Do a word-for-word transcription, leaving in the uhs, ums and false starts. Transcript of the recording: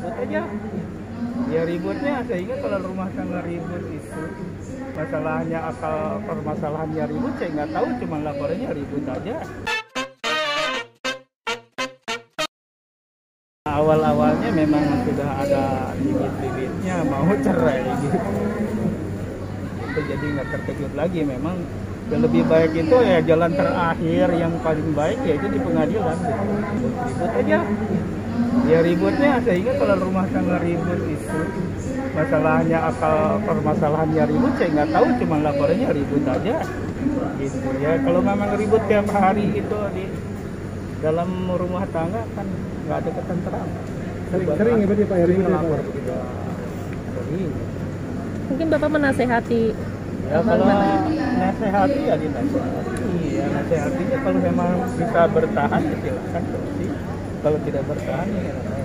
ribut aja. Ya ributnya sehingga kalau rumah tangga ribut itu masalahnya akal permasalahannya ribut saya nggak tahu, cuma laporannya ribut aja. Awal-awalnya memang sudah ada bibit-bibitnya mau cerai gitu. Itu jadi nggak terkejut lagi, memang yang lebih baik itu ya jalan terakhir yang paling baik yaitu di pengadilan gitu. Ribut aja. Ya ributnya sehingga kalau rumah tangga ribut itu masalahnya akal permasalahannya ribut saya nggak tahu, cuma laporannya ribut aja gitu ya. Kalau memang ribut tiap hari itu di dalam rumah tangga kan nggak ada ketentraman. Sering-sering ya berarti Pak ya ribut ya, Pak? Sering. Mungkin Bapak menasehati. Ya kalau nasehati ya dinasehati. Ya nasehatinya kalau memang bisa bertahan ya silakan terus. Kalau tidak bertahan ya